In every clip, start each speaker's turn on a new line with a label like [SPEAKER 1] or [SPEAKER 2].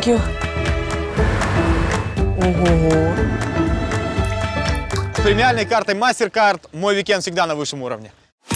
[SPEAKER 1] Thank you. Ого.
[SPEAKER 2] С премиальной картой MasterCard мой уикенд всегда на высшем уровне.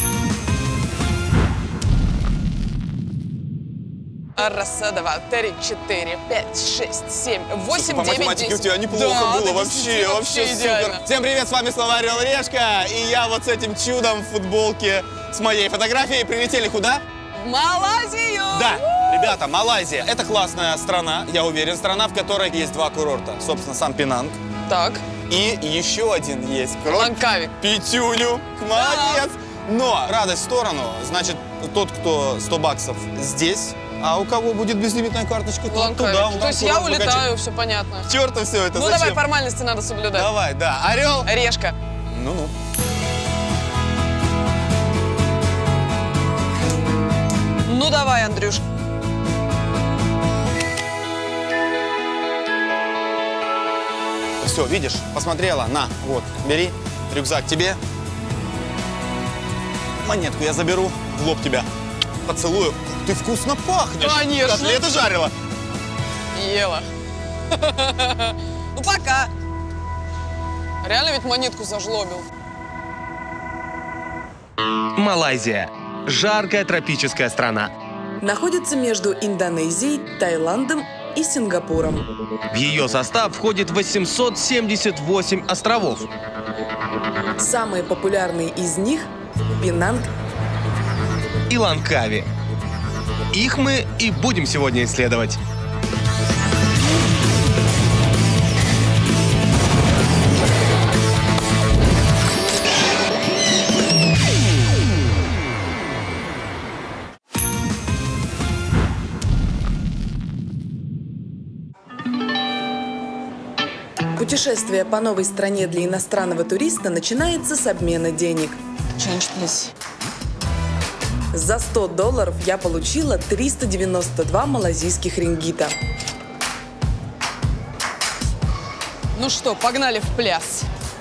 [SPEAKER 1] Раз, два, три, четыре, пять, шесть, семь, восемь,
[SPEAKER 2] По
[SPEAKER 1] девять,
[SPEAKER 2] математике
[SPEAKER 1] 10.
[SPEAKER 2] у тебя неплохо
[SPEAKER 1] Да,
[SPEAKER 2] было,
[SPEAKER 1] да,
[SPEAKER 2] вообще супер.
[SPEAKER 1] идеально.
[SPEAKER 2] Всем привет, с вами снова Орел и Решка, и я вот с этим чудом в футболке с моей фотографией прилетели куда?
[SPEAKER 1] В Малайзию!
[SPEAKER 2] Да, ребята, Малайзия. Это классная страна, я уверен, страна, в которой есть два курорта. Собственно, сам Пенанг.
[SPEAKER 1] Так.
[SPEAKER 2] И еще один есть курорт.
[SPEAKER 1] Лангкави.
[SPEAKER 2] Петюню. Молодец. Но радость в сторону, значит, тот, кто 100 баксов здесь, а у кого будет безлимитная карточка, то туда.
[SPEAKER 1] То есть я улетаю, все понятно.
[SPEAKER 2] К черту все это,
[SPEAKER 1] Ну
[SPEAKER 2] зачем?
[SPEAKER 1] давай, формальности надо соблюдать.
[SPEAKER 2] Давай, да. Орел.
[SPEAKER 1] Решка.
[SPEAKER 2] Ну-ну.
[SPEAKER 1] Ну давай, Андрюш.
[SPEAKER 2] Все, видишь, посмотрела, на, вот, бери, рюкзак тебе. Монетку я заберу, в лоб тебя поцелую. Ты вкусно пахнешь.
[SPEAKER 1] Конечно.
[SPEAKER 2] Котлеты жарила.
[SPEAKER 1] Ела. Ну пока. Реально ведь монетку зажлобил.
[SPEAKER 3] Малайзия. Жаркая тропическая страна.
[SPEAKER 4] Находится между Индонезией, Таиландом и Сингапуром.
[SPEAKER 3] В ее состав входит 878 островов.
[SPEAKER 4] Самые популярные из них – Пенанг
[SPEAKER 3] И Лангкави. Их мы и будем сегодня исследовать.
[SPEAKER 4] Путешествие по новой стране для иностранного туриста начинается с обмена денег.
[SPEAKER 1] Change, please.
[SPEAKER 4] За $100 я получила 392 малазийских рингита.
[SPEAKER 1] Ну что, погнали в пляс.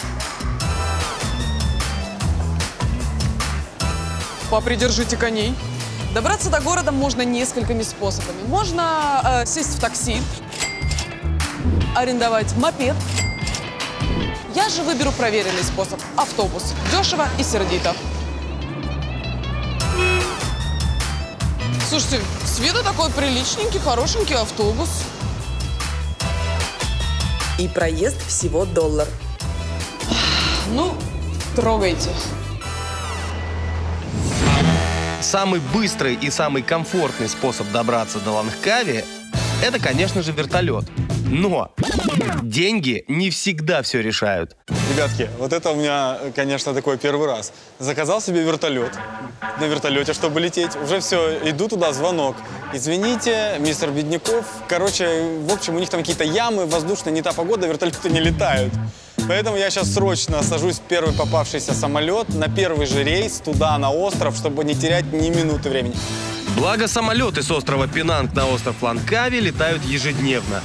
[SPEAKER 1] Попридержите коней. Добраться до города можно несколькими способами. Можно сесть в такси, арендовать мопед. Я же выберу проверенный способ – автобус. Дешево и сердито. Слушайте, с виду такой приличненький, хорошенький автобус.
[SPEAKER 4] И проезд всего $1.
[SPEAKER 1] Ну, трогайте.
[SPEAKER 3] Самый быстрый и самый комфортный способ добраться до Лангкави – это, конечно же, вертолет. Но деньги не всегда все решают.
[SPEAKER 2] Ребятки, вот это у меня, конечно, такой первый раз. Заказал себе вертолет. На вертолете, чтобы лететь. Уже все, иду туда, звонок. Извините, мистер Бедняков. Короче, в общем, у них там какие-то ямы, воздушные, не та погода, вертолеты не летают. Поэтому я сейчас срочно сажусь в первый попавшийся самолет на первый же рейс туда, на остров, чтобы не терять ни минуты времени.
[SPEAKER 3] Благо, самолеты с острова Пенанг на остров Лангкави летают ежедневно.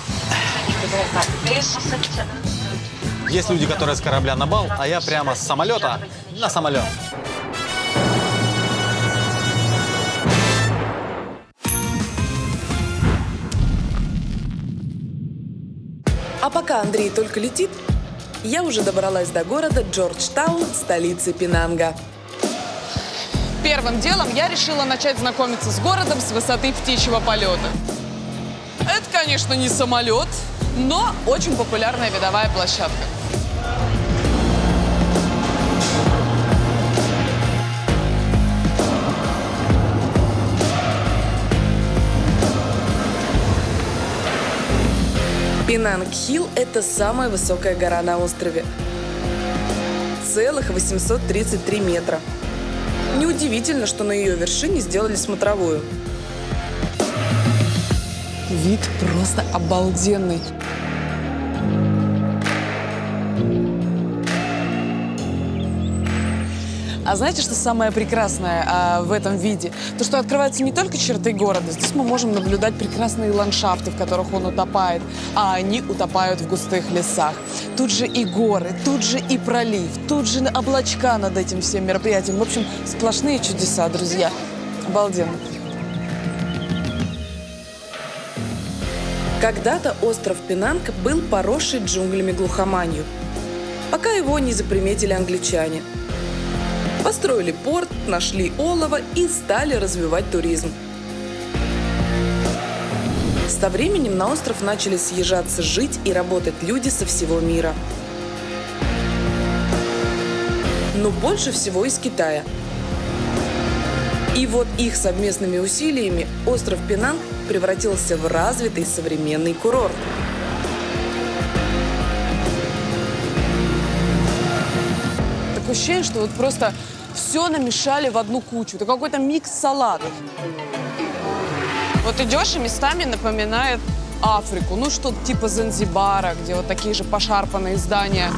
[SPEAKER 2] Есть люди, которые с корабля на бал, а я прямо с самолета на самолет.
[SPEAKER 4] А пока Андрей только летит, я уже добралась до города Джорджтаун, столицы Пенанга.
[SPEAKER 1] Первым делом я решила начать знакомиться с городом с высоты птичьего полета. Это, конечно, не самолет, но очень популярная видовая площадка.
[SPEAKER 4] Пенанг-Хилл – это самая высокая гора на острове. Целых 833 метра. Неудивительно, что на ее вершине сделали смотровую.
[SPEAKER 1] Вид просто обалденный. А знаете, что самое прекрасное в этом виде? То, что открываются не только черты города. Здесь мы можем наблюдать прекрасные ландшафты, в которых он утопает, а они утопают в густых лесах. Тут же и горы, тут же и пролив, тут же облачка над этим всем мероприятием. В общем, сплошные чудеса, друзья. Обалденно.
[SPEAKER 4] Когда-то остров Пенанг был поросший джунглями глухоманью, пока его не заприметили англичане. Построили порт, нашли олово и стали развивать туризм. Со временем на остров начали съезжаться жить и работать люди со всего мира. Но больше всего из Китая. И вот их совместными усилиями остров Пенанг превратился в развитый современный курорт.
[SPEAKER 1] Такое ощущение, что вот просто все намешали в одну кучу. Это какой-то микс салатов. Вот идешь, и местами напоминает Африку. Ну, что-то типа Занзибара, где вот такие же пошарпанные здания.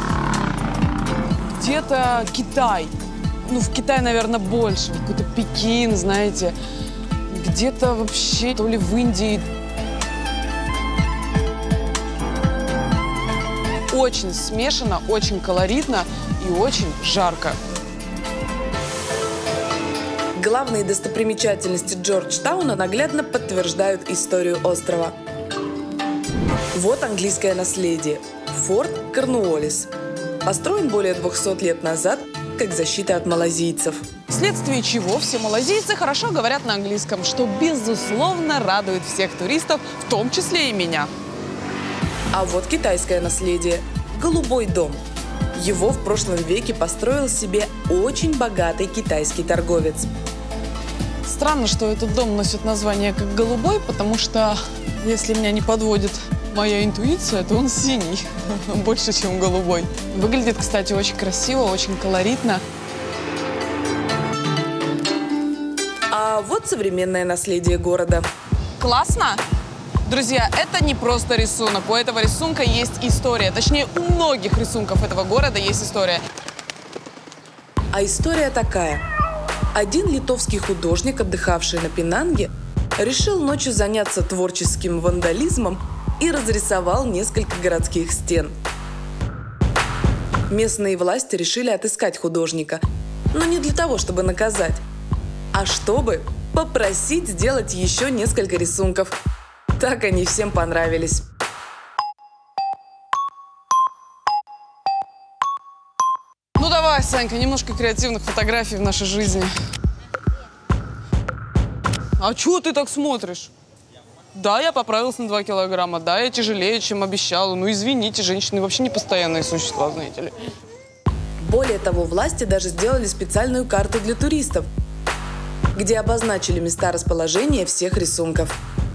[SPEAKER 1] Где-то Китай. Ну, в Китае, наверное, больше. Какой-то Пекин, знаете. Где-то вообще, то ли в Индии. Очень смешано, очень колоритно и очень жарко.
[SPEAKER 4] Главные достопримечательности Джорджтауна наглядно подтверждают историю острова. Вот английское наследие – форт Корнуоллис. Построен более 200 лет назад как защита от малазийцев.
[SPEAKER 1] Вследствие чего все малазийцы хорошо говорят на английском, что, безусловно, радует всех туристов, в том числе и меня.
[SPEAKER 4] А вот китайское наследие – Голубой дом. Его в прошлом веке построил себе очень богатый китайский торговец.
[SPEAKER 1] Странно, что этот дом носит название как «Голубой», потому что, если меня не подводит моя интуиция, то он синий, больше, чем голубой. Выглядит, кстати, очень красиво, очень колоритно.
[SPEAKER 4] А вот современное наследие города.
[SPEAKER 1] Классно? Друзья, это не просто рисунок. У этого рисунка есть история. Точнее, у многих рисунков этого города есть история.
[SPEAKER 4] А история такая. Один литовский художник, отдыхавший на Пенанге, решил ночью заняться творческим вандализмом и разрисовал несколько городских стен. Местные власти решили отыскать художника, но не для того, чтобы наказать, а чтобы попросить сделать еще несколько рисунков. Так они всем понравились.
[SPEAKER 1] Ну давай, Санька, немножко креативных фотографий в нашей жизни. А чего ты так смотришь? Да, я поправился на 2 килограмма, да, я тяжелее, чем обещала. Ну извините, женщины вообще не постоянные существа, знаете ли.
[SPEAKER 4] Более того, власти даже сделали специальную карту для туристов, где обозначили места расположения всех рисунков.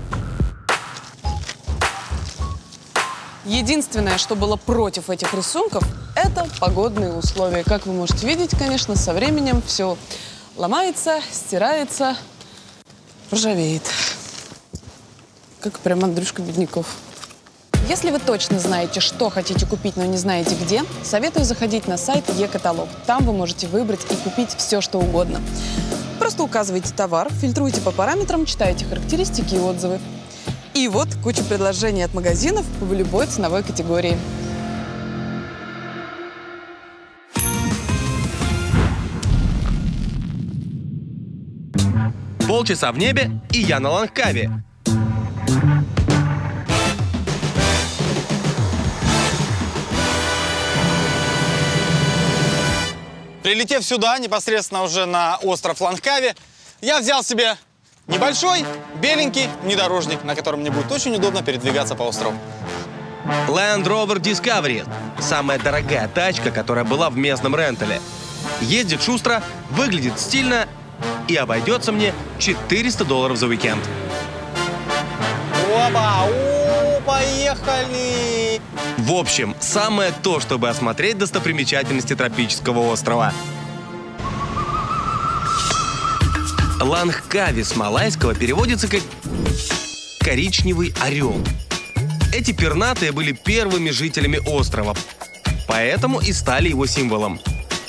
[SPEAKER 1] Единственное, что было против этих рисунков, это погодные условия. Как вы можете видеть, конечно, со временем все ломается, стирается, ржавеет. Как прям Андрюшка Бедняков. Если вы точно знаете, что хотите купить, но не знаете где, советую заходить на сайт Е-каталог. Там вы можете выбрать и купить все, что угодно. Просто указываете товар, фильтруете по параметрам, читаете характеристики и отзывы. И вот куча предложений от магазинов в любой ценовой категории.
[SPEAKER 3] Полчаса в небе, и я на Лангкаве.
[SPEAKER 2] Прилетев сюда, непосредственно уже на остров Лангкави, я взял себе небольшой, беленький внедорожник, на котором мне будет очень удобно передвигаться по острову.
[SPEAKER 3] Land Rover Discovery – самая дорогая тачка, которая была в местном рентале. Ездит шустро, выглядит стильно и обойдется мне $400 за уикенд.
[SPEAKER 2] Опа! Поехали!
[SPEAKER 3] В общем, самое то, чтобы осмотреть достопримечательности тропического острова. Лангкави с малайского переводится как «коричневый орел». Эти пернатые были первыми жителями острова, поэтому и стали его символом.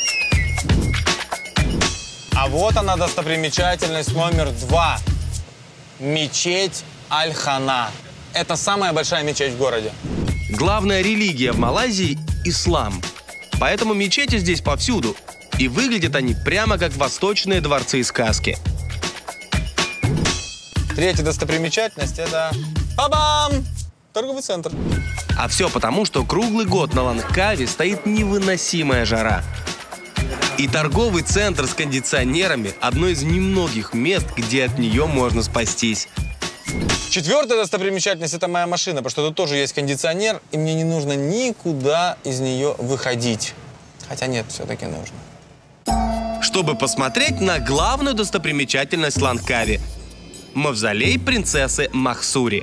[SPEAKER 2] А вот она, достопримечательность номер 2. Мечеть Аль-Хана. Это самая большая мечеть в городе.
[SPEAKER 3] Главная религия в Малайзии – ислам. Поэтому мечети здесь повсюду. И выглядят они прямо как восточные дворцы и сказки.
[SPEAKER 2] Третья достопримечательность – это… Ба-бам! торговый центр.
[SPEAKER 3] А все потому, что круглый год на Лангкаве стоит невыносимая жара. И торговый центр с кондиционерами – одно из немногих мест, где от нее можно спастись.
[SPEAKER 2] Четвертая достопримечательность – это моя машина, потому что тут тоже есть кондиционер, и мне не нужно никуда из нее выходить. Хотя нет, все-таки нужно.
[SPEAKER 3] Чтобы посмотреть на главную достопримечательность Лангкави – мавзолей принцессы Махсури.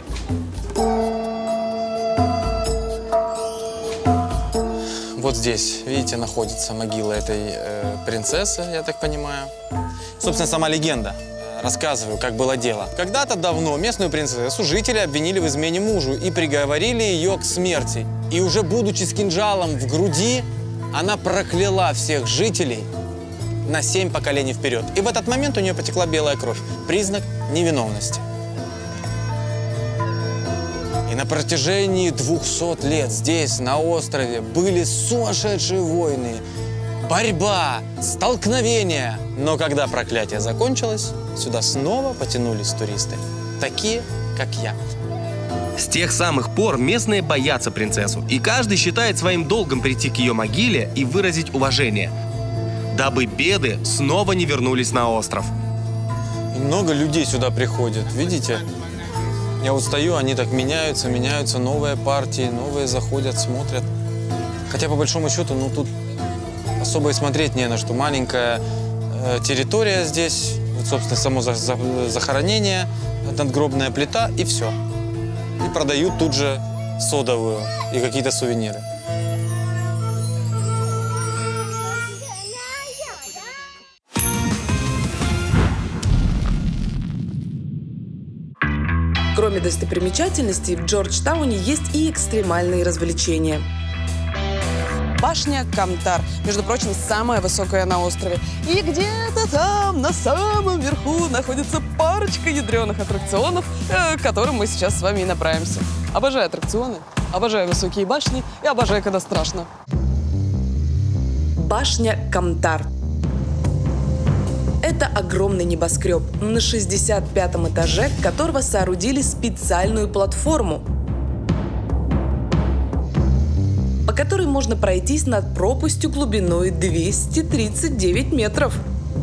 [SPEAKER 2] Вот здесь, видите, находится могила этой принцессы, я так понимаю. Собственно, сама легенда. Рассказываю, как было дело. Когда-то давно местную принцессу жители обвинили в измене мужу и приговорили ее к смерти. И уже будучи с кинжалом в груди, она прокляла всех жителей на 7 поколений вперед. И в этот момент у нее потекла белая кровь. Признак невиновности. И на протяжении 200 лет здесь, на острове, были сумасшедшие войны, борьба, столкновения. Но когда проклятие закончилось, сюда снова потянулись туристы. Такие, как я.
[SPEAKER 3] С тех самых пор местные боятся принцессу, и каждый считает своим долгом прийти к ее могиле и выразить уважение, дабы беды снова не вернулись на остров.
[SPEAKER 2] И много людей сюда приходят, видите? Я вот стою, они так меняются, новые партии, новые заходят, смотрят. Хотя, по большому счету, ну тут особо и смотреть не на что. Маленькая территория здесь, вот, собственно, само захоронение, надгробная плита и все. И продают тут же содовую и какие-то сувениры.
[SPEAKER 4] Кроме достопримечательностей, в Джорджтауне есть и экстремальные развлечения.
[SPEAKER 1] Башня Камтар, между прочим, самая высокая на острове. И где-то там, на самом верху, находится парочка ядреных аттракционов, к которым мы сейчас с вами и направимся. Обожаю аттракционы, обожаю высокие башни и обожаю, когда страшно.
[SPEAKER 4] Башня Камтар. Это огромный небоскреб, на 65-м этаже которого соорудили специальную платформу, по которой можно пройтись над пропастью глубиной 239 метров.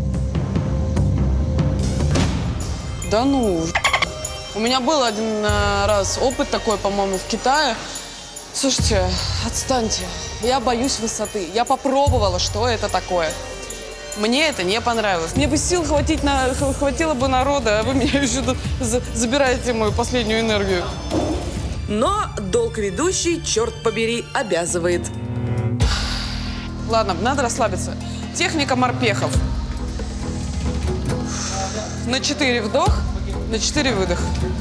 [SPEAKER 1] Да ну, у меня был один раз опыт такой, по-моему, в Китае. Слушайте, отстаньте, я боюсь высоты. Я попробовала, что это такое. Мне это не понравилось. Мне бы сил хватило бы народа, а вы меня еще забираете мою последнюю энергию.
[SPEAKER 4] Но долг ведущий, черт побери, обязывает.
[SPEAKER 1] Ладно, надо расслабиться. Техника морпехов. На 4 вдох, на 4 выдох.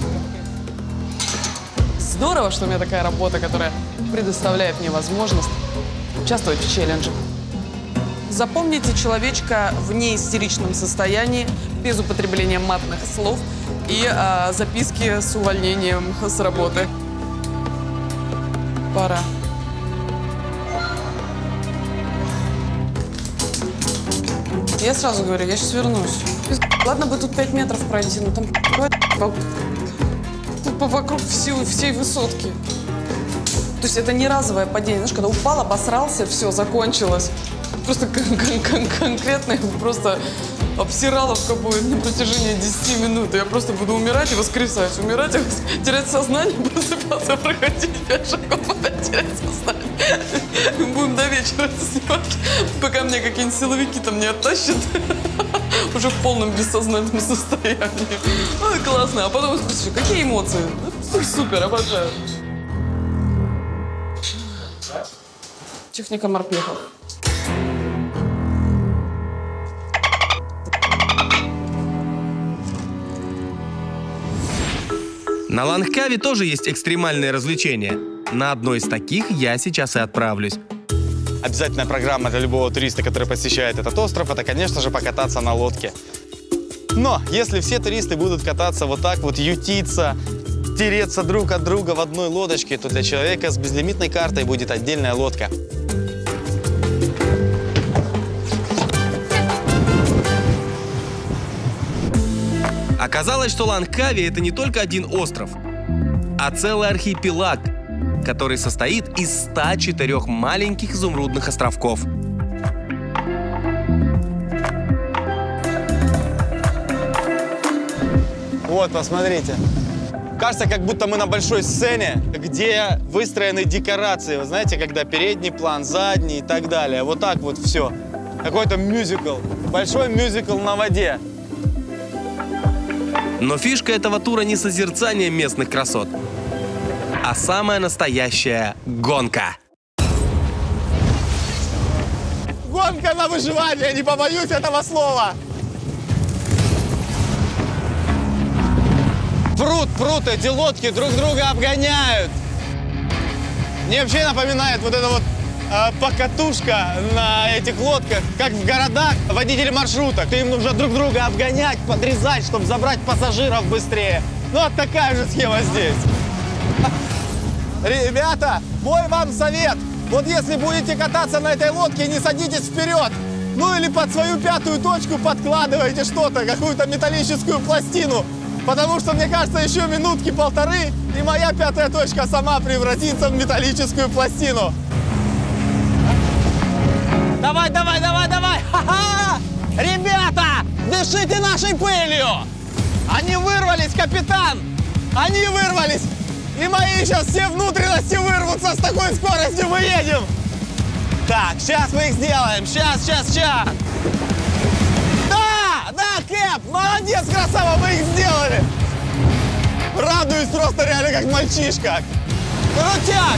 [SPEAKER 1] Здорово, что у меня такая работа, которая предоставляет мне возможность участвовать в челлендже. Запомните человечка в неистеричном состоянии, без употребления матных слов и записки с увольнением с работы. Пора. Я сразу говорю, я сейчас вернусь. Ладно бы тут 5 метров пройти, но там вокруг всей высотки. То есть это не разовое падение. Знаешь, когда упал, обосрался, все, закончилось. Просто конкретно просто обсираловка будет на протяжении 10 минут. Я просто буду умирать и воскресать. Умирать и терять сознание, просыпаться, проходить 5 шагов, опять терять сознание. Будем до вечера это снимать, пока мне какие-нибудь силовики там не оттащат. Уже в полном бессознательном состоянии. Ой, классно. А потом, слушай, какие эмоции? Супер, обожаю. Техника морпехов.
[SPEAKER 3] На Лангкаве тоже есть экстремальные развлечения. На одно из таких я сейчас и отправлюсь.
[SPEAKER 2] Обязательная программа для любого туриста, который посещает этот остров, это, конечно же, покататься на лодке. Но если все туристы будут кататься вот так вот, ютиться, тереться друг от друга в одной лодочке, то для человека с безлимитной картой будет отдельная лодка.
[SPEAKER 3] Оказалось, что Лангкави — это не только один остров. а целый архипелаг, который состоит из 104 маленьких изумрудных островков.
[SPEAKER 2] Вот, посмотрите. Кажется, как будто мы на большой сцене, где выстроены декорации. Вы знаете, когда передний план, задний и так далее. Вот так вот все. Какой-то мюзикл. Большой мюзикл на воде.
[SPEAKER 3] Но фишка этого тура не созерцание местных красот, а самая настоящая гонка.
[SPEAKER 2] Гонка на выживание, не побоюсь этого слова. Прут, эти лодки друг друга обгоняют. Мне вообще напоминает вот эта вот покатушка на этих лодках, как в городах водители маршруток. Им нужно друг друга обгонять, подрезать, чтобы забрать пассажиров быстрее. Ну, вот такая же схема здесь. Ребята, мой вам совет. Вот если будете кататься на этой лодке, не садитесь вперед. Ну или под свою пятую точку подкладывайте что-то, какую-то металлическую пластину. Потому что, мне кажется, еще минутки-полторы, и моя пятая точка сама превратится в металлическую пластину. Давай! Ха-ха! Ребята, дышите нашей пылью! Они вырвались, капитан! Они вырвались! И мои сейчас все внутренности вырвутся, с такой скоростью мы едем! Так, сейчас мы их сделаем, сейчас! Да, Кэп, молодец, красава, мы их сделали! Радуюсь просто реально как мальчишка! Крутяк!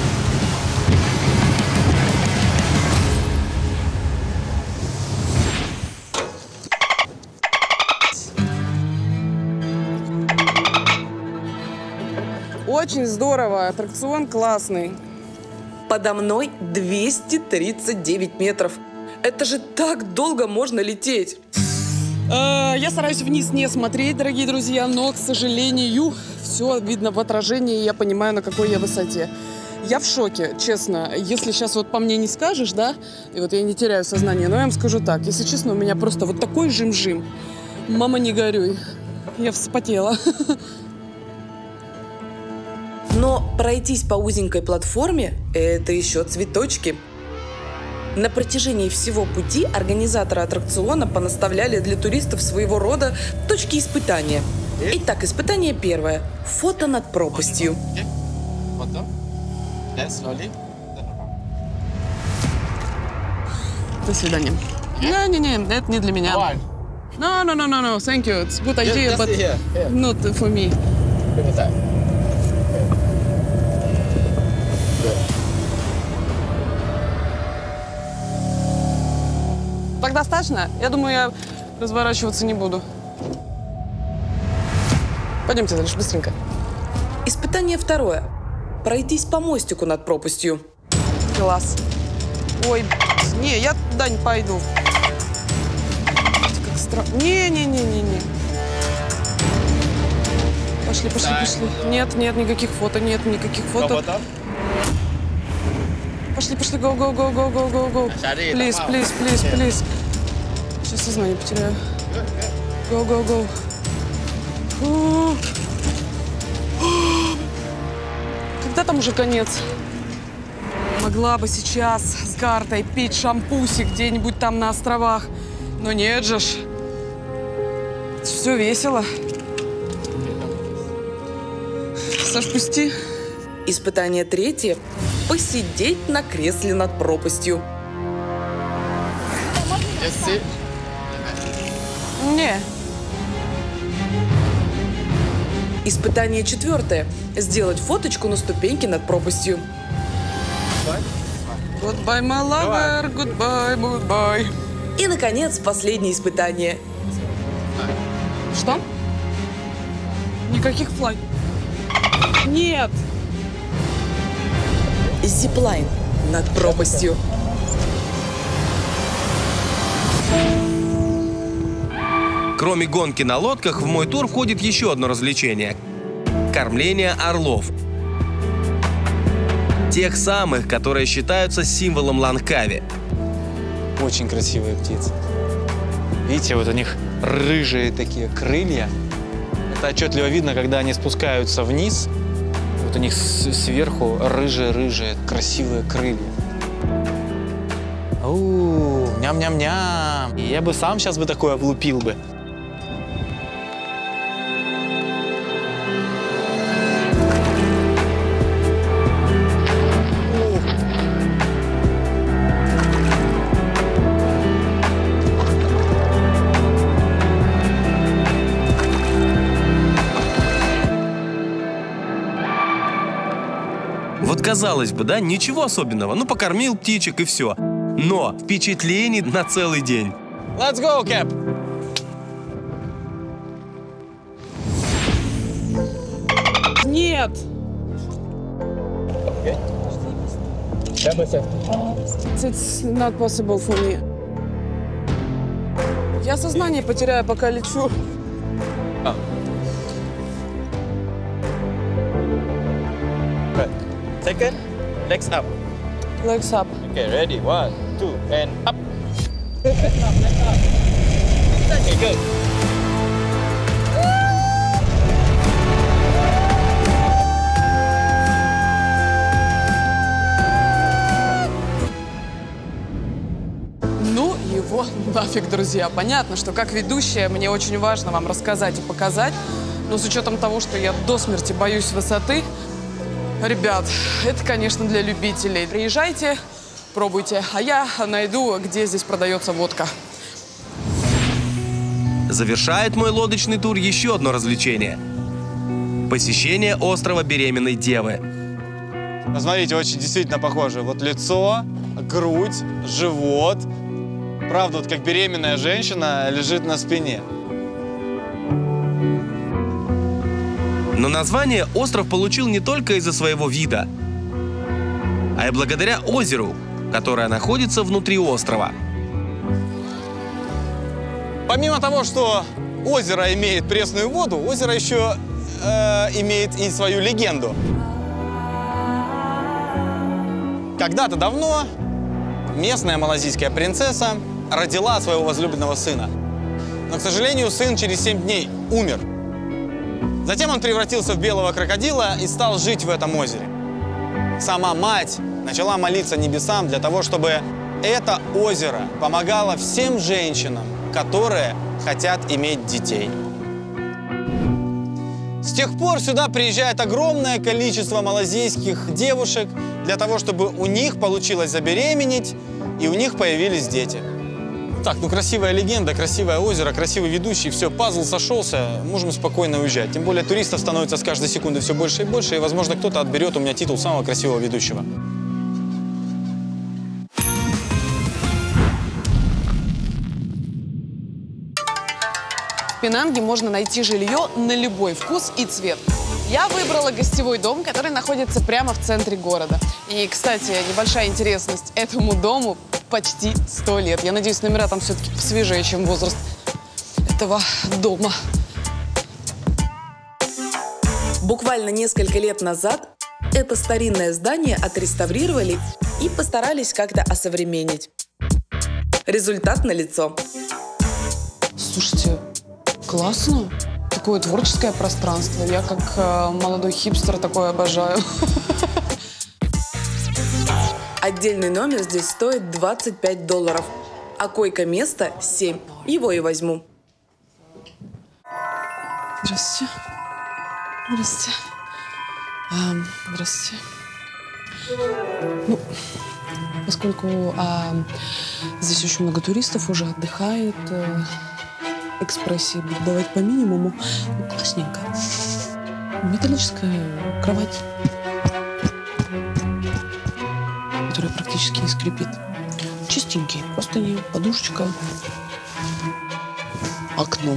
[SPEAKER 1] Очень здорово, аттракцион классный.
[SPEAKER 4] Подо мной 239 метров. Это же так долго можно лететь.
[SPEAKER 1] Я стараюсь вниз не смотреть, дорогие друзья, но, к сожалению, все видно в отражении, и я понимаю, на какой я высоте. Я в шоке, честно. Если сейчас вот по мне не скажешь, да, и вот я не теряю сознание, но я вам скажу так, если честно, у меня просто вот такой жим-жим. Мама, не горюй. Я вспотела.
[SPEAKER 4] Но пройтись по узенькой платформе – это еще цветочки. На протяжении всего пути организаторы аттракциона понаставляли для туристов своего рода точки испытания. Итак, испытание первое. Фото над пропастью.
[SPEAKER 1] До свидания. Не, это не для меня. No, thank you. It's a good idea, but not for me. Так достаточно? Я думаю, я разворачиваться не буду. Пойдемте дальше, быстренько.
[SPEAKER 4] Испытание второе. Пройтись по мостику над пропастью.
[SPEAKER 1] Класс. Ой, не, я туда не пойду. Как страшно. Не. Пошли. Нет, никаких фото, Пошли, go. Please. Сейчас сознание потеряю. Go. Когда там уже конец? Могла бы сейчас с картой пить шампусик где-нибудь там на островах. Но нет же ж. Все весело. Саш, пусти.
[SPEAKER 4] Испытание третье. Посидеть на кресле над пропастью.
[SPEAKER 1] Не.
[SPEAKER 4] Испытание четвертое. Сделать фоточку на ступеньке над пропастью.
[SPEAKER 1] Goodbye, my lover. Goodbye.
[SPEAKER 4] И, наконец, последнее испытание.
[SPEAKER 1] Что? Никаких флай. Нет.
[SPEAKER 4] Зиплайн над пропастью.
[SPEAKER 3] Кроме гонки на лодках, в мой тур входит еще одно развлечение – кормление орлов. Тех самых, которые считаются символом Лангкави.
[SPEAKER 2] Очень красивые птицы. Видите, вот у них рыжие такие крылья. Это отчетливо видно, когда они спускаются вниз Вот у них сверху рыжие-рыжие, красивые крылья. Ням-ням-ням. Я бы сам сейчас бы такое облупил бы.
[SPEAKER 3] Вот казалось бы, да, ничего особенного. Ну, покормил птичек и все. Но впечатлений на целый день.
[SPEAKER 2] Let's go, Cap!
[SPEAKER 1] Нет! It's not possible for me. Я сознание потеряю, пока лечу.
[SPEAKER 5] Second, legs up.
[SPEAKER 1] Legs up.
[SPEAKER 5] Okay, ready? 1, 2, and up. Legs up, legs up. Okay, good.
[SPEAKER 1] Ну его нафиг, друзья. Понятно, что как ведущая мне очень важно вам рассказать и показать. Но с учетом того, что я до смерти боюсь высоты, ребят, это, конечно, для любителей. Приезжайте, пробуйте, а я найду, где здесь продается водка.
[SPEAKER 3] Завершает мой лодочный тур еще одно развлечение. Посещение острова Беременной Девы.
[SPEAKER 2] Посмотрите, очень действительно похоже. Вот лицо, грудь, живот. Правда, вот как беременная женщина лежит на спине.
[SPEAKER 3] Но название остров получил не только из-за своего вида, а и благодаря озеру, которое находится внутри острова.
[SPEAKER 2] Помимо того, что озеро имеет пресную воду, озеро еще имеет и свою легенду. Когда-то давно местная малазийская принцесса родила своего возлюбленного сына. Но, к сожалению, сын через 7 дней умер. Затем он превратился в белого крокодила и стал жить в этом озере. Сама мать начала молиться небесам для того, чтобы это озеро помогало всем женщинам, которые хотят иметь детей. С тех пор сюда приезжает огромное количество малазийских девушек для того, чтобы у них получилось забеременеть и у них появились дети. Так, ну красивая легенда, красивое озеро, красивый ведущий, все, пазл сошелся, можем спокойно уезжать. Тем более туристов становится с каждой секунды все больше и больше, и, возможно, кто-то отберет у меня титул самого красивого ведущего.
[SPEAKER 1] В Пенанге можно найти жилье на любой вкус и цвет. Я выбрала гостевой дом, который находится прямо в центре города. И, кстати, небольшая интересность. Этому дому почти 100 лет. Я надеюсь, номера там все-таки посвежее, чем возраст этого дома.
[SPEAKER 4] Буквально несколько лет назад это старинное здание отреставрировали и постарались как-то осовременить. Результат налицо.
[SPEAKER 1] Слушайте, классно. Такое творческое пространство. Я как молодой хипстер такое обожаю.
[SPEAKER 4] Отдельный номер здесь стоит $25, а койко-место 7. Его и возьму.
[SPEAKER 1] Здравствуйте. Здравствуйте. Здравствуйте. Ну, поскольку здесь очень много туристов уже отдыхает, экспрессии буду давать по минимуму. Ну, классненько. Металлическая кровать, которая практически не скрипит. Чистенькие простыни, подушечка, окно,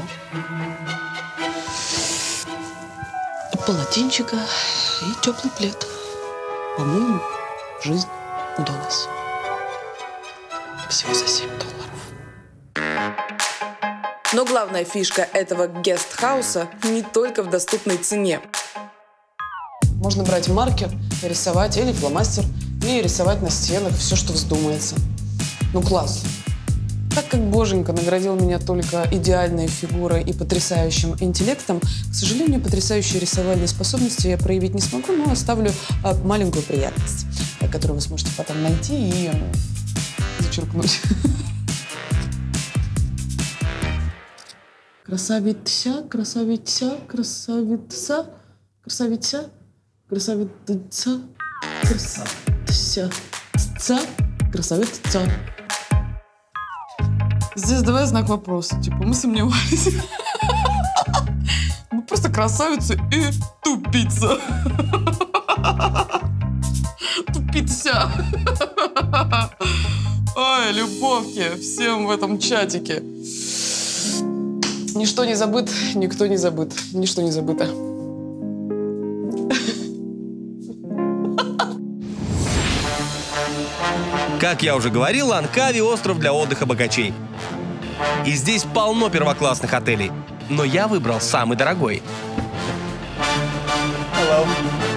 [SPEAKER 1] полотенчика и теплый плед. По-моему, жизнь удалась. Всего за $7.
[SPEAKER 4] Но главная фишка этого гестхауса не только в доступной цене.
[SPEAKER 1] Можно брать маркер, рисовать, или фломастер, и рисовать на стенах все, что вздумается. Ну, класс. Так как Боженька наградил меня только идеальной фигурой и потрясающим интеллектом, к сожалению, потрясающие рисовальные способности я проявить не смогу, но оставлю маленькую приятность, которую вы сможете потом найти и зачеркнуть. Красавица, красавица, красавица, красавица, красавица, красавица, красавица. Здесь давай знак вопроса, типа мы сомневались. Ну просто красавица и тупица. Тупица. Ой, любовки всем в этом чатике. Ничто не забыт, никто не забыт, ничто не забыто.
[SPEAKER 3] Как я уже говорил, Лангкави — остров для отдыха богачей. И здесь полно первоклассных отелей. Но я выбрал самый дорогой.
[SPEAKER 2] Hello.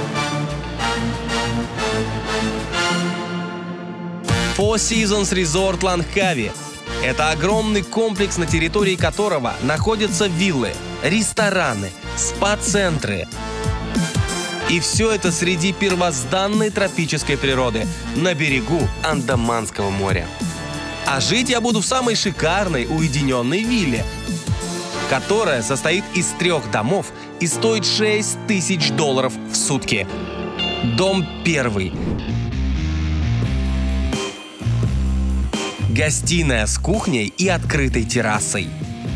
[SPEAKER 3] Four Seasons Resort Лангкави. Это огромный комплекс, на территории которого находятся виллы, рестораны, спа-центры. И все это среди первозданной тропической природы на берегу Андаманского моря. А жить я буду в самой шикарной уединенной вилле, которая состоит из 3 домов и стоит $6000 в сутки. Дом 1. Гостиная с кухней и открытой террасой.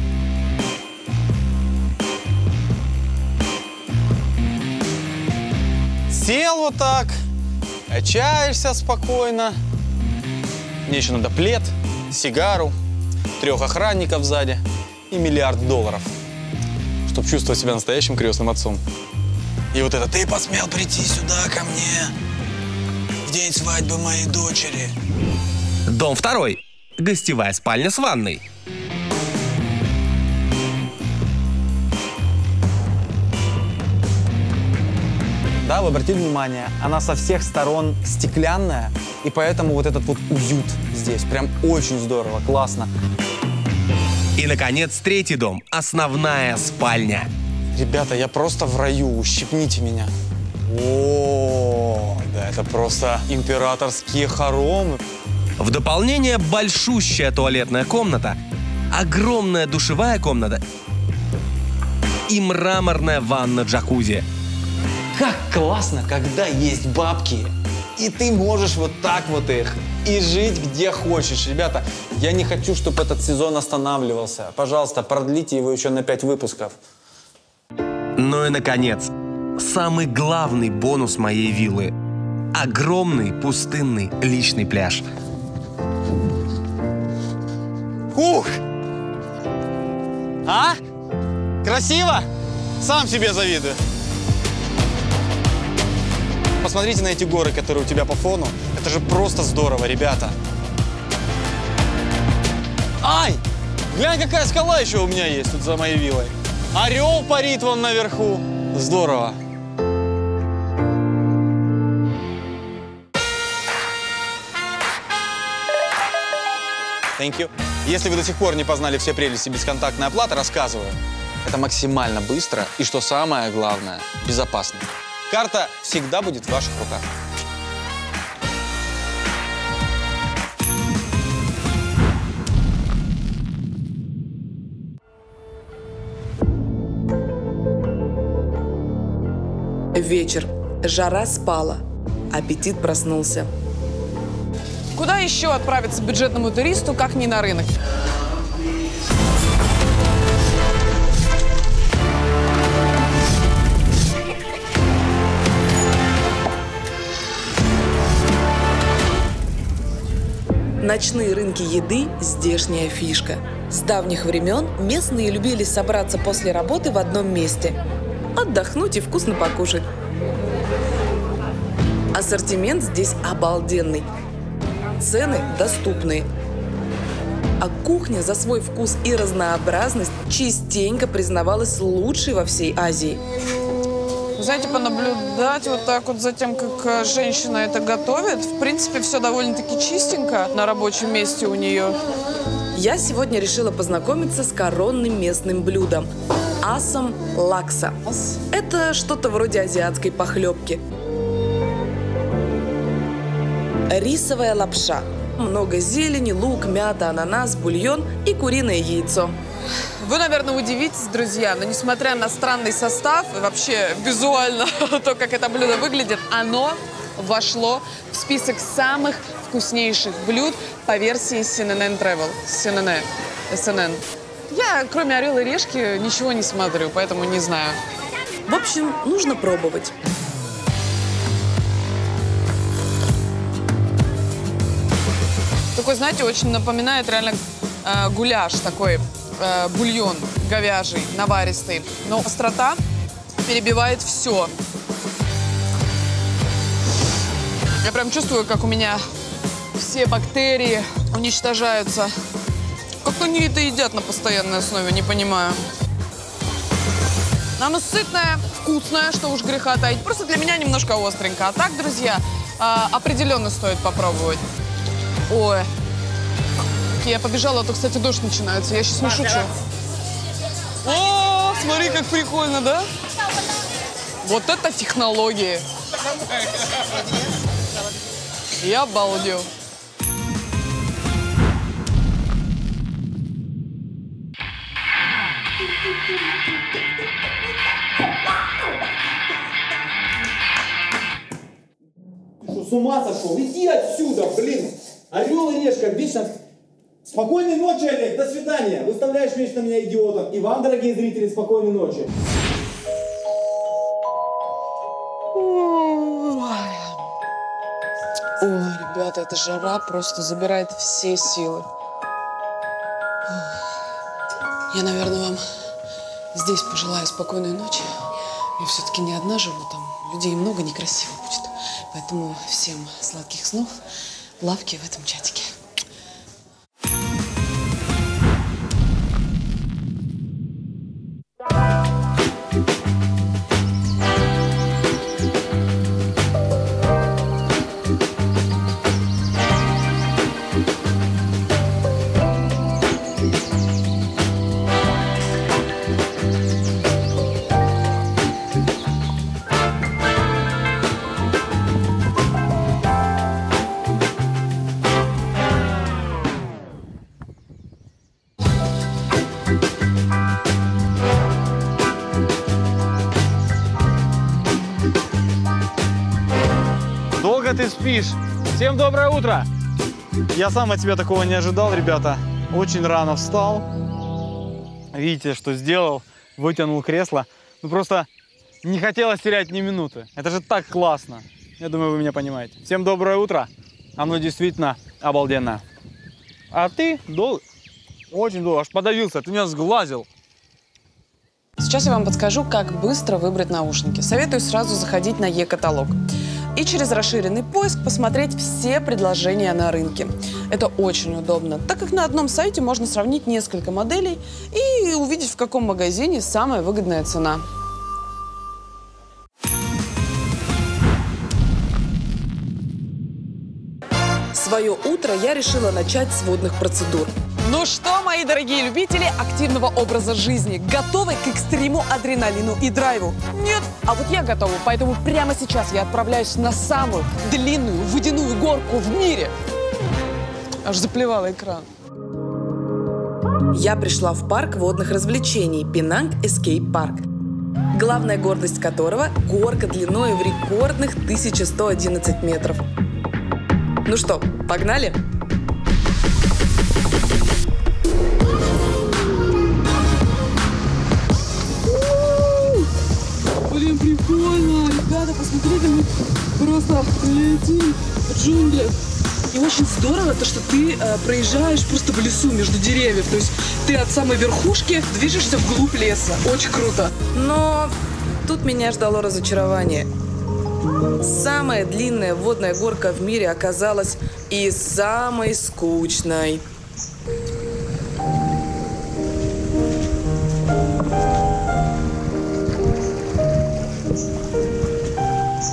[SPEAKER 2] Сел вот так, качаешься спокойно. Мне еще надо плед, сигару, 3 охранников сзади и $1 миллиард, чтобы чувствовать себя настоящим крестным отцом. И вот это: ты посмел прийти сюда ко мне в день свадьбы моей дочери.
[SPEAKER 3] Дом 2. Гостевая спальня с ванной.
[SPEAKER 2] Да, вы обратили внимание, она со всех сторон стеклянная, и поэтому вот этот вот уют здесь прям очень здорово, классно.
[SPEAKER 3] И, наконец, 3 дом. Основная спальня.
[SPEAKER 2] Ребята, я просто в раю, ущипните меня. О, да это просто императорские хоромы.
[SPEAKER 3] В дополнение большущая туалетная комната, огромная душевая комната и мраморная ванна-джакузи.
[SPEAKER 2] Как классно, когда есть бабки, и ты можешь вот так вот их и жить где хочешь. Ребята, я не хочу, чтобы этот сезон останавливался. Пожалуйста, продлите его еще на 5 выпусков.
[SPEAKER 3] Ну и, наконец, самый главный бонус моей виллы – огромный пустынный личный пляж.
[SPEAKER 2] Ух! А? Красиво? Сам себе завидую. Посмотрите на эти горы, которые у тебя по фону. Это же просто здорово, ребята. Ай! Глянь, какая скала еще у меня есть тут за моей виллой. Орел парит вон наверху. Здорово. Thank you. Если вы до сих пор не познали все прелести бесконтактной оплаты, рассказываю. Это максимально быстро и, что самое главное, безопасно. Карта всегда будет в ваших руках.
[SPEAKER 4] Вечер. Жара спала. Аппетит проснулся.
[SPEAKER 1] Куда еще отправиться бюджетному туристу, как не на рынок?
[SPEAKER 4] Ночные рынки еды – здешняя фишка. С давних времен местные любили собраться после работы в одном месте, отдохнуть и вкусно покушать. Ассортимент здесь обалденный. Цены доступные. А кухня за свой вкус и разнообразность частенько признавалась лучшей во всей Азии.
[SPEAKER 1] Знаете, понаблюдать вот так вот за тем, как женщина это готовит, в принципе, все довольно-таки чистенько на рабочем месте у нее.
[SPEAKER 4] Я сегодня решила познакомиться с коронным местным блюдом – асом лакса. Это что-то вроде азиатской похлебки. Рисовая лапша. Много зелени, лук, мята, ананас, бульон и куриное яйцо.
[SPEAKER 1] Вы, наверное, удивитесь, друзья, но несмотря на странный состав и вообще визуально то, как это блюдо выглядит, оно вошло в список самых вкуснейших блюд по версии CNN Travel. CNN. Я, кроме «Орел и решки», ничего не смотрю, поэтому не знаю.
[SPEAKER 4] В общем, нужно пробовать.
[SPEAKER 1] Такой, знаете, очень напоминает реально гуляш такой, бульон говяжий, наваристый. Но острота перебивает все. Я прям чувствую, как у меня все бактерии уничтожаются. Как они это едят на постоянной основе, не понимаю. Оно сытное, вкусное, что уж греха таить. Просто для меня немножко остренько. А так, друзья, определенно стоит попробовать. Ой, я побежала, а то, кстати, дождь начинается. Я сейчас не шучу. О, смотри, как прикольно, да? Вот это технологии. Я обалдел.
[SPEAKER 6] Что, с ума сошел? Иди отсюда, блин! Орел и решка, вечно... Спокойной ночи, Олег, до свидания! Выставляешь вечно меня идиотом. И вам, дорогие зрители, спокойной ночи.
[SPEAKER 1] Ой, ребята, эта жара просто забирает все силы. Я, наверное, вам здесь пожелаю спокойной ночи. Я все-таки не одна живу, там людей много, некрасиво будет. Поэтому всем сладких снов, лавки в этом чатике.
[SPEAKER 2] Долго ты спишь? Всем доброе утро! Я сам от тебя такого не ожидал, ребята. Очень рано встал. Видите, что сделал? Вытянул кресло. Ну просто не хотелось терять ни минуты. Это же так классно. Я думаю, вы меня понимаете. Всем доброе утро. Оно действительно обалденно. А ты очень долго, аж подавился. Ты меня сглазил.
[SPEAKER 1] Сейчас я вам подскажу, как быстро выбрать наушники. Советую сразу заходить на e-каталог. И через расширенный поиск посмотреть все предложения на рынке. Это очень удобно, так как на одном сайте можно сравнить несколько моделей и увидеть, в каком магазине самая выгодная цена.
[SPEAKER 4] Свое утро я решила начать с водных процедур.
[SPEAKER 1] Ну что, мои дорогие любители активного образа жизни, готовы к экстриму, адреналину и драйву? Нет? А вот я готова, поэтому прямо сейчас я отправляюсь на самую длинную водяную горку в мире. Аж заплевала экран.
[SPEAKER 4] Я пришла в парк водных развлечений Пенанг Эскейп Парк. Главная гордость которого – горка длиной в рекордных 1111 метров. Ну что, погнали?
[SPEAKER 1] Блин, прикольно! Ребята, посмотрите, мы просто летим в джунглях. И очень здорово то, что ты проезжаешь просто в лесу между деревьев. То есть ты от самой верхушки движешься вглубь леса. Очень круто.
[SPEAKER 4] Но тут меня ждало разочарование. Самая длинная водная горка в мире оказалась и самой скучной.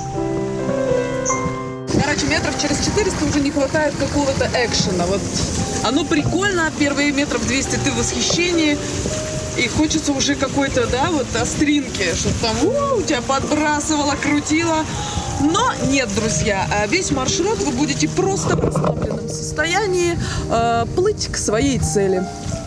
[SPEAKER 1] Короче, метров через 400 уже не хватает какого-то экшена. Вот Оно прикольно, первые метров 200 ты в восхищении. И хочется уже какой-то, да, вот остринки, чтобы там у тебя подбрасывало, крутило. Но нет, друзья, весь маршрут вы будете просто в расслабленном состоянии плыть к своей цели.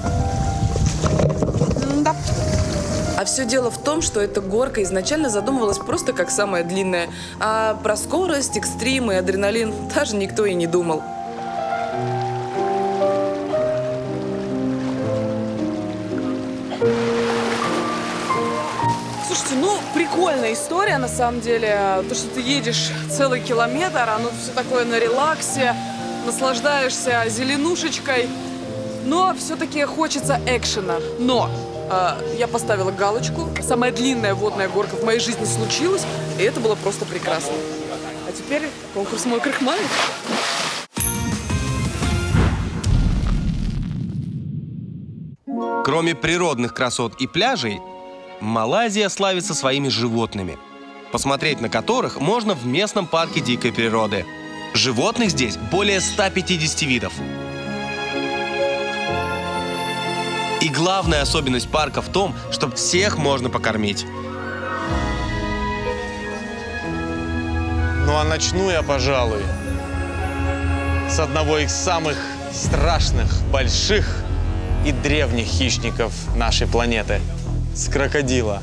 [SPEAKER 1] Да.
[SPEAKER 4] А все дело в том, что эта горка изначально задумывалась просто как самая длинная. А про скорость, экстрим и адреналин даже никто и не думал.
[SPEAKER 1] Слушайте, ну, прикольная история, на самом деле. То, что ты едешь целый километр, оно все такое на релаксе, наслаждаешься зеленушечкой. Но все-таки хочется экшена. Но я поставила галочку. Самая длинная водная горка в моей жизни случилась, и это было просто прекрасно. А теперь конкурс мокрых маек.
[SPEAKER 3] Кроме природных красот и пляжей, Малайзия славится своими животными, посмотреть на которых можно в местном парке дикой природы. Животных здесь более 150 видов. И главная особенность парка в том, что всех можно покормить.
[SPEAKER 2] Ну а начну я, пожалуй, с одного из самых страшных, больших и древних хищников нашей планеты – с крокодила.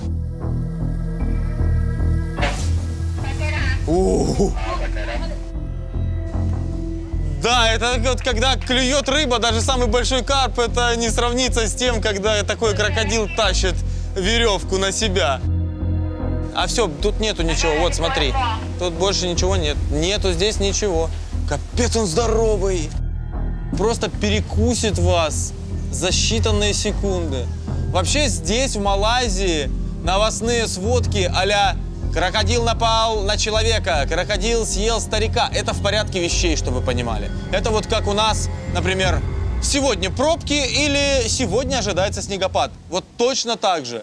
[SPEAKER 2] Да, это вот когда клюет рыба, даже самый большой карп, это не сравнится с тем, когда такой крокодил тащит веревку на себя. А все, тут нету ничего, вот смотри, тут больше ничего нет, нету здесь ничего. Капец, он здоровый, просто перекусит вас за считанные секунды. Вообще здесь, в Малайзии, новостные сводки а-ля «крокодил напал на человека», «крокодил съел старика» — это в порядке вещей, чтобы вы понимали. Это вот как у нас, например, сегодня пробки или сегодня ожидается снегопад. Вот точно так же.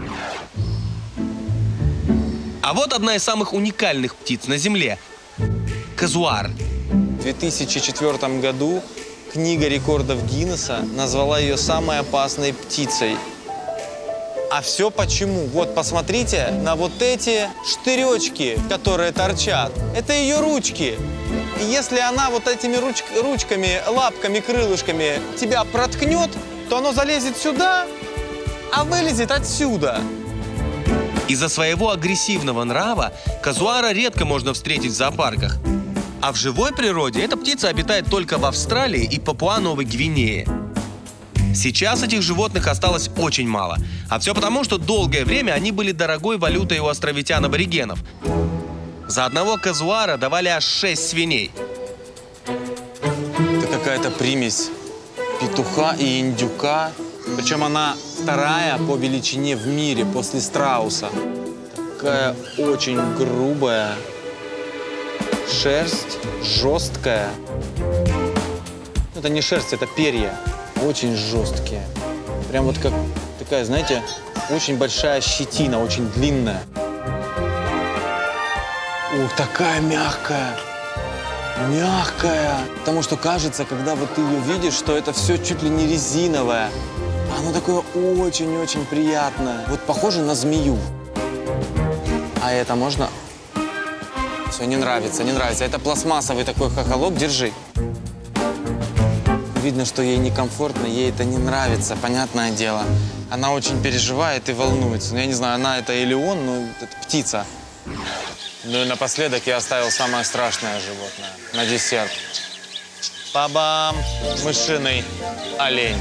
[SPEAKER 3] А вот одна из самых уникальных птиц на Земле – казуар.
[SPEAKER 2] В 2004 году книга рекордов Гиннесса назвала ее самой опасной птицей. А все почему? Вот посмотрите на вот эти штыречки, которые торчат. Это ее ручки. И если она вот этими ручками, лапками, крылышками тебя проткнет, то оно залезет сюда, а вылезет отсюда.
[SPEAKER 3] Из-за своего агрессивного нрава казуара редко можно встретить в зоопарках. А в живой природе эта птица обитает только в Австралии и Папуа-Новой Гвинее. Сейчас этих животных осталось очень мало. А все потому, что долгое время они были дорогой валютой у островитян-аборигенов. За одного казуара давали аж 6 свиней.
[SPEAKER 2] Это какая-то примесь петуха и индюка. Причем она вторая по величине в мире после страуса. Такая очень грубая. Шерсть жесткая. Это не шерсть, это перья. Очень жесткие. Прям вот как такая, знаете, очень большая щетина, очень длинная. Ух, такая мягкая. Мягкая. Потому что кажется, когда вот ты ее видишь, что это все чуть ли не резиновое. Оно такое очень-очень приятное. Вот похоже на змею. А это можно... Все, не нравится, не нравится. Это пластмассовый такой хохолок, держи. Видно, что ей некомфортно, ей это не нравится, понятное дело. Она очень переживает и волнуется. Ну, я не знаю, она это или он, но это птица. Ну и напоследок я оставил самое страшное животное на десерт. Па-бам! Мышиный олень.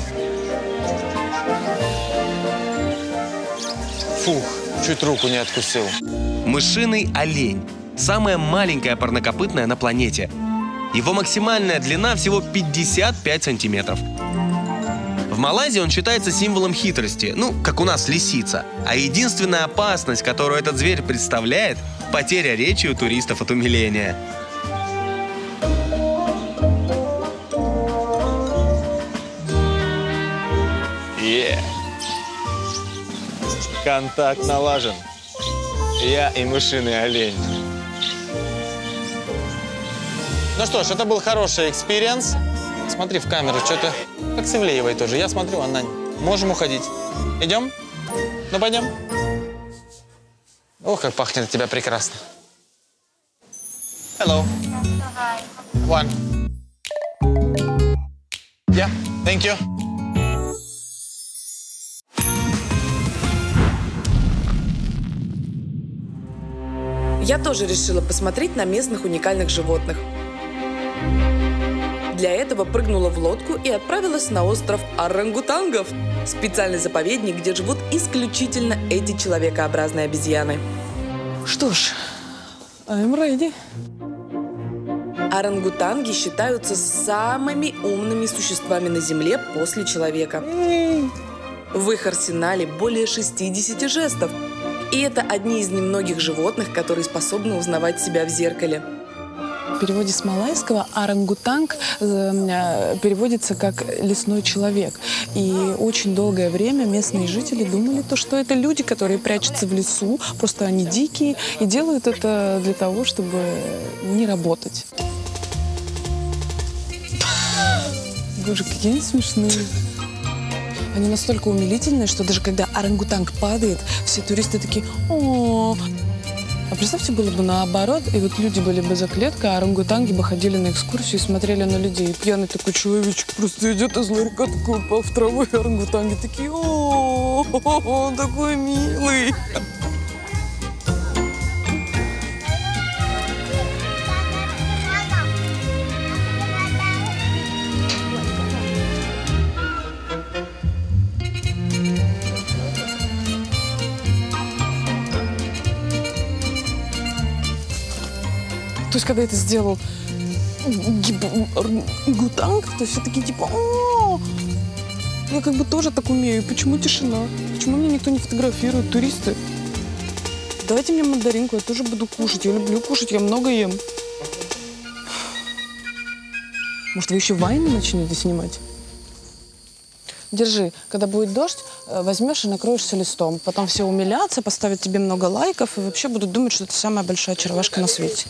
[SPEAKER 2] Фух, чуть руку не откусил.
[SPEAKER 3] Мышиный олень. Самая маленькая парнокопытная на планете. Его максимальная длина всего 55 сантиметров. В Малайзии он считается символом хитрости, ну, как у нас лисица. А единственная опасность, которую этот зверь представляет – потеря речи у туристов от умиления.
[SPEAKER 2] Контакт налажен. Я и мышиный олень. Ну что ж, это был хороший экспириенс. Смотри в камеру, что-то как с Ивлеевой тоже. Я смотрю, она... Можем уходить. Идем? Ну, пойдем. Ох, как пахнет от тебя прекрасно. Hello.
[SPEAKER 7] Hi.
[SPEAKER 2] One. Yeah, thank you.
[SPEAKER 4] Я тоже решила посмотреть на местных уникальных животных. Для этого прыгнула в лодку и отправилась на остров орангутангов, специальный заповедник, где живут исключительно эти человекообразные обезьяны.
[SPEAKER 1] Что ж, I'm ready.
[SPEAKER 4] Орангутанги считаются самыми умными существами на Земле после человека. В их арсенале более 60 жестов. И это одни из немногих животных, которые способны узнавать себя в зеркале.
[SPEAKER 1] В переводе с малайского орангутанг переводится как «лесной человек». И очень долгое время местные жители думали, что это люди, которые прячутся в лесу, просто они дикие и делают это для того, чтобы не работать. Боже, какие они смешные. Они настолько умилительные, что даже когда орангутанг падает, все туристы такие «О». А представьте, было бы наоборот, и вот люди были бы за клеткой, а орангутанги бы ходили на экскурсию и смотрели на людей. И пьяный такой человечек просто идет из ларька, такой упал в траву, и орангутанги такие «О, он такой милый». То есть, когда это сделал орангутанг, то все такие типа «О, я как бы тоже так умею. Почему тишина? Почему меня никто не фотографирует? Туристы? Давайте мне мандаринку, я тоже буду кушать. Я люблю кушать, я много ем». Может, вы еще вайны начнете снимать? Держи, когда будет дождь, возьмешь и накроешься листом. Потом все умилятся, поставят тебе много лайков и вообще будут думать, что ты самая большая очаровашка на свете.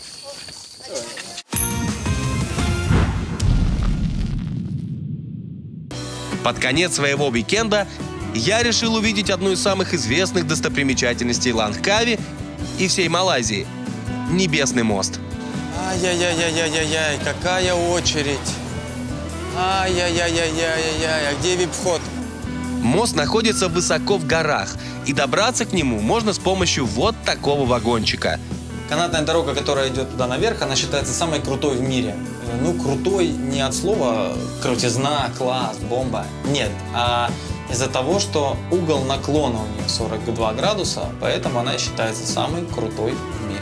[SPEAKER 3] Под конец своего уикенда я решил увидеть одну из самых известных достопримечательностей Лангкави и всей Малайзии – Небесный мост.
[SPEAKER 2] Ай-яй-яй-яй-яй-яй, какая очередь. Ай-яй-яй-яй-яй-яй, а где вип-вход?
[SPEAKER 3] Мост находится высоко в горах, и добраться к нему можно с помощью вот такого вагончика.
[SPEAKER 2] Канатная дорога, которая идет туда наверх, она считается самой крутой в мире. Ну, крутой не от слова крутизна, класс, бомба. Нет, а из-за того, что угол наклона у нее 42 градуса, поэтому она и считается самой крутой в мире.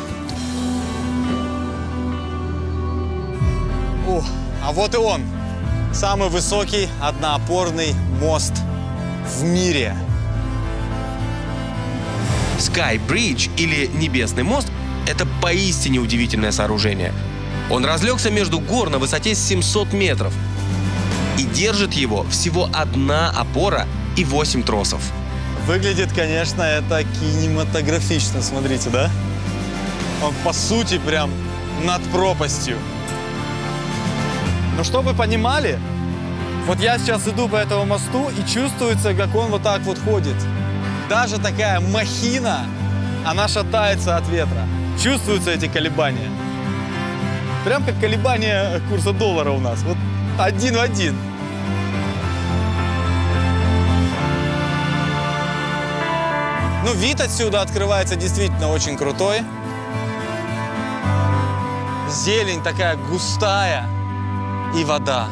[SPEAKER 2] А вот и он. Самый высокий одноопорный мост в мире.
[SPEAKER 3] Sky Bridge или Небесный мост – это поистине удивительное сооружение. Он разлегся между гор на высоте 700 метров. И держит его всего одна опора и 8 тросов.
[SPEAKER 2] Выглядит, конечно, это кинематографично, смотрите, да? Он, по сути, прям над пропастью. Ну, чтобы вы понимали, вот я сейчас иду по этому мосту и чувствуется, как он вот так вот ходит. Даже такая махина, она шатается от ветра. Чувствуются эти колебания. Прям как колебания курса доллара у нас. Вот один в один. Ну, вид отсюда открывается действительно очень крутой. Зелень такая густая. И вода.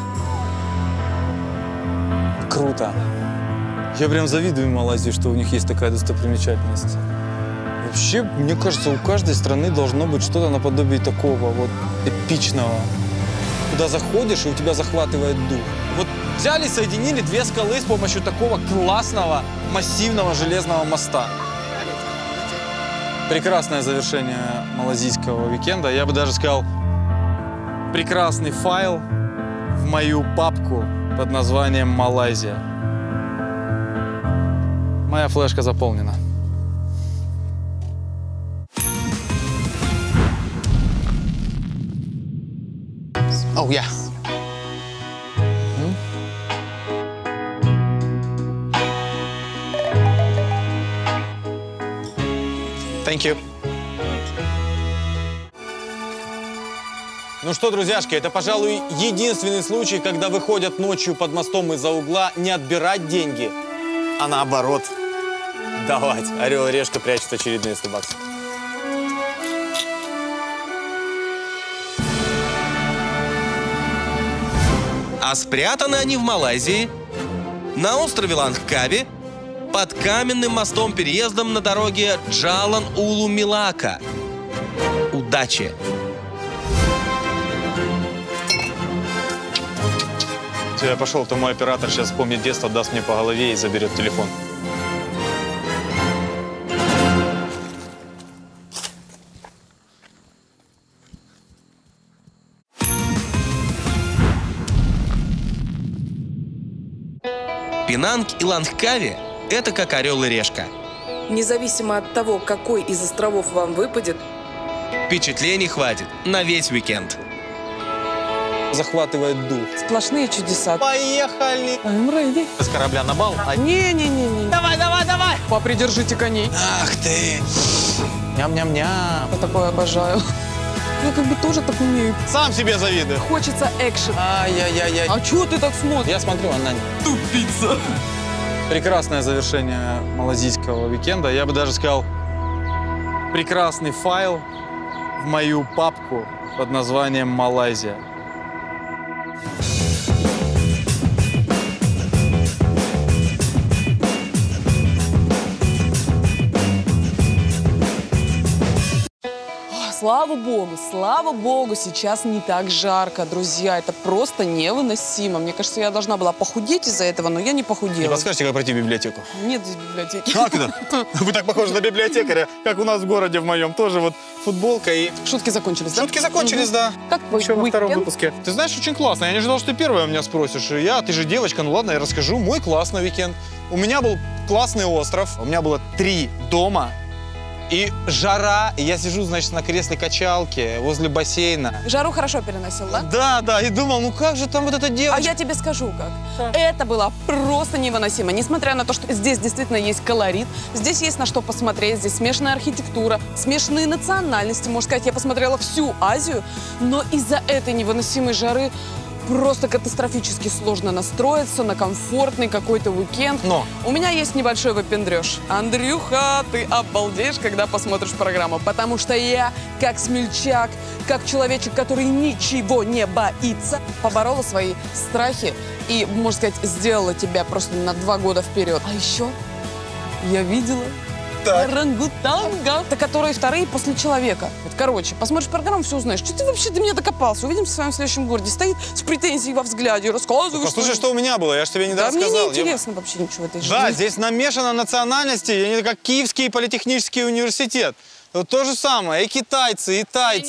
[SPEAKER 2] Круто. Я прям завидую Малайзии, что у них есть такая достопримечательность. Вообще, мне кажется, у каждой страны должно быть что-то наподобие такого вот эпичного. Куда заходишь, и у тебя захватывает дух. Вот взяли, соединили две скалы с помощью такого классного, массивного железного моста. Прекрасное завершение малазийского уикенда. Я бы даже сказал, прекрасный файл в мою папку под названием «Малайзия». Моя флешка заполнена. Oh, yeah. Thank you. Ну что, друзьяшки, это, пожалуй, единственный случай, когда выходят ночью под мостом из-за угла не отбирать деньги, а наоборот давать. Орел и решка прячет очередные 100 баксов.
[SPEAKER 3] А спрятаны они в Малайзии, на острове Лангкави, под каменным мостом-переездом на дороге Джалан-Улу-Милака. Удачи!
[SPEAKER 2] Все, я пошел, то мой оператор сейчас вспомнит детство, даст мне по голове и заберет телефон.
[SPEAKER 3] Пенанг и Лангкави – это как орел и решка.
[SPEAKER 4] Независимо от того, какой из островов вам выпадет,
[SPEAKER 3] Впечатлений хватит на весь уикенд.
[SPEAKER 2] Захватывает дух.
[SPEAKER 1] Сплошные чудеса.
[SPEAKER 2] Поехали!
[SPEAKER 1] I'm ready.
[SPEAKER 2] С корабля на бал.
[SPEAKER 1] Не-не-не-не.
[SPEAKER 2] Давай, давай, давай!
[SPEAKER 1] Попридержите коней.
[SPEAKER 2] Ах ты! Ням-ням-ням.
[SPEAKER 1] Я такое обожаю. Я как бы тоже так умею.
[SPEAKER 2] Сам себе завидую.
[SPEAKER 1] Хочется экшен.
[SPEAKER 2] Ай-яй-яй-яй.
[SPEAKER 1] А чего ты так смотришь?
[SPEAKER 2] Я смотрю, она не...
[SPEAKER 1] Тупица.
[SPEAKER 2] Прекрасное завершение малазийского уикенда. Я бы даже сказал, прекрасный файл в мою папку под названием «Малайзия».
[SPEAKER 1] Слава богу, сейчас не так жарко, друзья. Это просто невыносимо. Мне кажется, я должна была похудеть из-за этого, но я не похудела.
[SPEAKER 2] Не подскажете, как пройти в библиотеку?
[SPEAKER 1] Нет здесь библиотеки.
[SPEAKER 2] Как это? Вы так похожи на библиотекаря, как у нас в городе в моем. Тоже вот футболка и...
[SPEAKER 1] Шутки закончились, да?
[SPEAKER 2] Шутки закончились, да.
[SPEAKER 1] Как твой
[SPEAKER 2] Еще во втором
[SPEAKER 1] уикенд?
[SPEAKER 2] выпуске. Ты знаешь, очень классно. Я не ожидал, что ты первая у меня спросишь. Ты же девочка, ну ладно, я расскажу. Мой классный уикенд. У меня был классный остров. У меня было 3 дома. И жара, и я сижу, значит, на кресле качалки возле бассейна.
[SPEAKER 1] Жару хорошо переносил, да?
[SPEAKER 2] Да, и думал, ну как же там вот эта девочка?
[SPEAKER 1] А я тебе скажу как. Это было просто невыносимо. Несмотря на то, что здесь действительно есть колорит, здесь есть на что посмотреть, здесь смешанная архитектура, смешанные национальности. Можно сказать, я посмотрела всю Азию, но из-за этой невыносимой жары просто катастрофически сложно настроиться на комфортный какой-то уикенд.
[SPEAKER 2] Но
[SPEAKER 1] у меня есть небольшой выпендрёж. Андрюха, ты обалдеешь, когда посмотришь программу, потому что я, как смельчак, как человечек, который ничего не боится, поборола свои страхи и, можно сказать, сделала тебя просто на 2 года вперед. А еще я видела орангутанга, которые вторые после человека. Вот, короче, посмотришь программу, все узнаешь. Что ты вообще до меня докопался? Увидимся с вами в следующем городе. Стоит с претензией во взгляде, рассказывает.
[SPEAKER 2] Послушай, что у меня было, я же тебе не
[SPEAKER 1] Да,
[SPEAKER 2] рассказал.
[SPEAKER 1] мне не интересно вообще ничего в этой жизни.
[SPEAKER 2] Да, здесь намешано национальности, я не как Киевский политехнический университет. Вот то же самое, и китайцы, и тайцы.